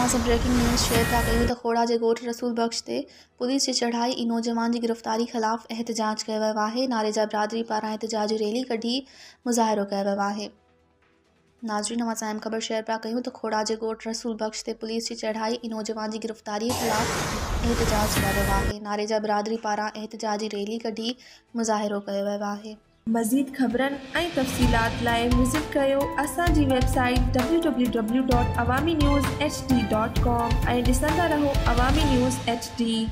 तव्हां सां breaking news share था कयूं त खोड़ा जे ॻोठ रसूल बख्श ते पुलिस जी चढ़ाई ई नौजवान जी गिरफ़्तारी ख़िलाफ़ एहतजाज कयो वियो आहे। नारे जा बिरादरी पारां एहतजाजी रैली कढी मुज़ाहिरो कयो वियो आहे। नाज़रीन, असां अहम ख़बर शेयर पिया कयूं त खोड़ा जे ॻोठ रसूल बख्श ते पुलिस जी चढ़ाई ई नौजवान जी गिरफ़्तारी ख़िलाफ़ एहतजाज कयो वियो आहे। नारे जा बिरादरी पारां एहतजाजी रैली कढी मुज़ाहिरो कयो वियो आहे। मज़ीद ख़बरनि ऐं तफ़सीलात लाइ विज़िट कयो असांजी वेबसाइट www.awamiNewsHD.com ऐं ॾिसंदा रहो अवामी न्यूज़ HD।